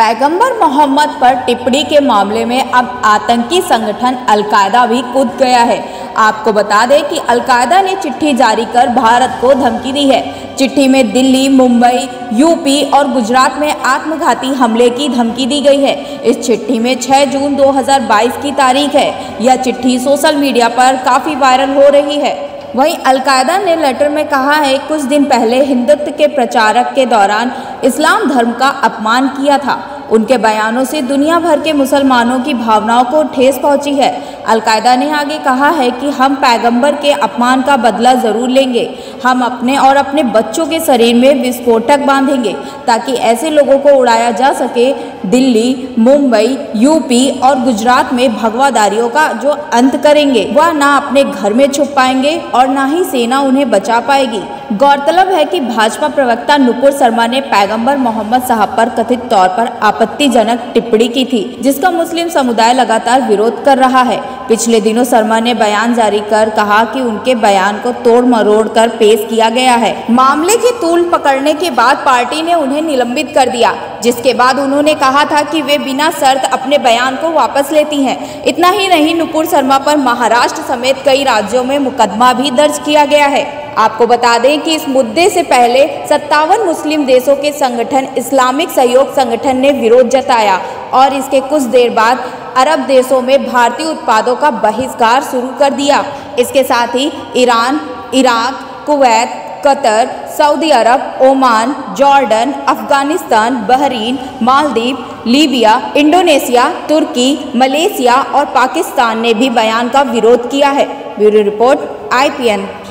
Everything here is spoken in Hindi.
पैगंबर मोहम्मद पर टिप्पणी के मामले में अब आतंकी संगठन अल-कायदा भी कूद गया है। आपको बता दें कि अल-कायदा ने चिट्ठी जारी कर भारत को धमकी दी है। चिट्ठी में दिल्ली, मुंबई, यूपी और गुजरात में आत्मघाती हमले की धमकी दी गई है। इस चिट्ठी में 6 जून 2022 की तारीख है। यह चिट्ठी सोशल मीडिया पर काफ़ी वायरल हो रही है। वहीं अल-कायदा ने लेटर में कहा है, कुछ दिन पहले हिंदुत्व के प्रचारक के दौरान इस्लाम धर्म का अपमान किया था। उनके बयानों से दुनिया भर के मुसलमानों की भावनाओं को ठेस पहुंची है। अल-कायदा ने आगे कहा है कि हम पैगंबर के अपमान का बदला ज़रूर लेंगे। हम अपने और अपने बच्चों के शरीर में विस्फोटक बांधेंगे ताकि ऐसे लोगों को उड़ाया जा सके। दिल्ली, मुंबई, यूपी और गुजरात में भगवादारियों का जो अंत करेंगे, वह ना अपने घर में छुप पाएंगे और ना ही सेना उन्हें बचा पाएगी। गौरतलब है कि भाजपा प्रवक्ता नुपुर शर्मा ने पैगंबर मोहम्मद साहब पर कथित तौर पर आपत्तिजनक टिप्पणी की थी, जिसका मुस्लिम समुदाय लगातार विरोध कर रहा है। पिछले दिनों शर्मा ने बयान जारी कर कहा कि उनके बयान को तोड़ मरोड़ कर पेश किया गया है। मामले की तूल पकड़ने के बाद पार्टी ने उन्हें निलंबित कर दिया, जिसके बाद उन्होंने कहा था कि वे बिना शर्त अपने बयान को वापस लेती हैं। इतना ही नहीं, नुपुर शर्मा पर महाराष्ट्र समेत कई राज्यों में मुकदमा भी दर्ज किया गया है। आपको बता दें कि इस मुद्दे से पहले 57 मुस्लिम देशों के संगठन इस्लामिक सहयोग संगठन ने विरोध जताया और इसके कुछ देर बाद अरब देशों में भारतीय उत्पादों का बहिष्कार शुरू कर दिया। इसके साथ ही Iran, Iraq, Kuwait, Qatar, Saudi Arab, Oman, Jordan, Afghanistan, Bahrain, Maldives, Libya, Indonesia, तुर्की, मलेशिया और पाकिस्तान ने भी बयान का विरोध किया है। Bureau report, IPN।